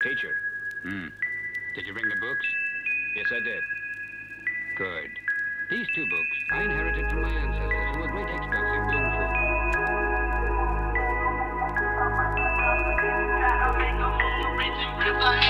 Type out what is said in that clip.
Teacher. Did you bring the books? Yes, I did. Good. These two books I inherited from my ancestors, who were great experts in kung fu.